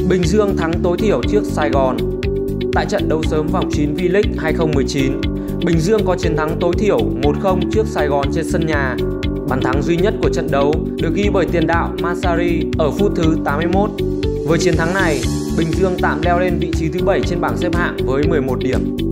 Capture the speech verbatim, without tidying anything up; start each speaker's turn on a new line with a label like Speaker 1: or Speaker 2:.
Speaker 1: Bình Dương thắng tối thiểu trước Sài Gòn. Tại trận đấu sớm vòng chín V-League hai không một chín, Bình Dương có chiến thắng tối thiểu một không trước Sài Gòn trên sân nhà. Bàn thắng duy nhất của trận đấu được ghi bởi tiền đạo Masari ở phút thứ tám mươi mốt. Với chiến thắng này, Bình Dương tạm leo lên vị trí thứ bảy trên bảng xếp hạng với mười một điểm.